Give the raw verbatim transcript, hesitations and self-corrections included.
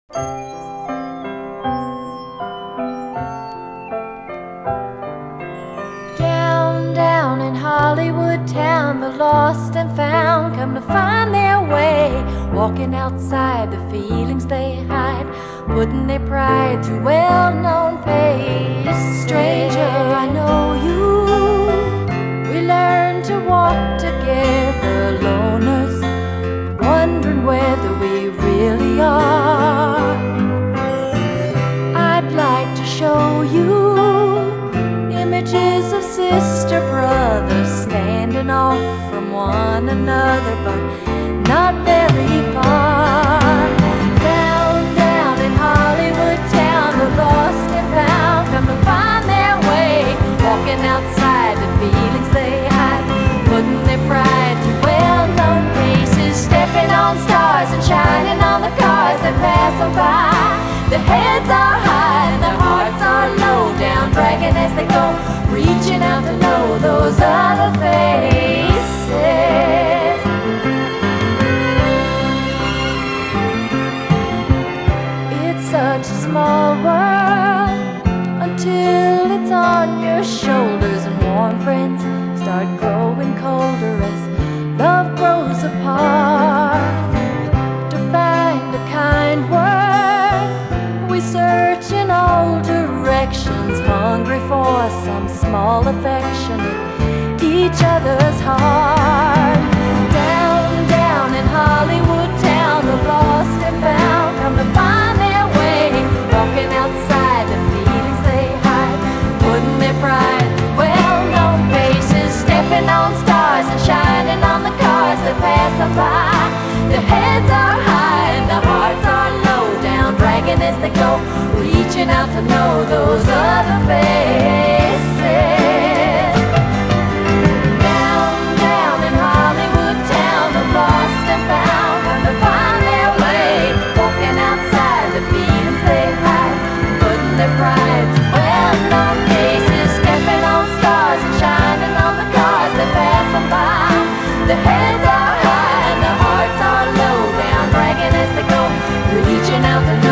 Down, down in Hollywood town, the lost and found come to find their way, walking outside the feelings they hide, putting their pride through well-known pace. Stranger, I know you. We learn to walk together, loners, wondering whether we really are. I'd like to show you images of sister, brothers standing off from one another, but not very far. Down, down in Hollywood town, the lost and found come to find their way, walking outside the feelings they hide, putting their pride through well-known paces, stepping on stars and shining on the cars that pass them by. Their heads are high and their hearts are low, down dragging as they go, reaching out to know those other faces. It's such a small world until it's on your shoulders, and warm friends start growing colder as love grows apart. To find a kind word, we search in all directions, hungry for some small affection in each other's heart. Down, down in Hollywood town, the lost and found come to find their way, walking outside the feelings they hide, putting their pride through well-known paces, stepping on stars and shining on the cars that pass them by. Their heads are high and their hearts are low, down dragging as they go, reaching out to know those other faces. Down, down in Hollywood town, the lost and found come to find their way, walking outside the feelings they hide, putting their pride to well-known places, stepping on stars and shining on the cars that pass them by. Their heads are high and their hearts are low, down dragging as they go, reaching out to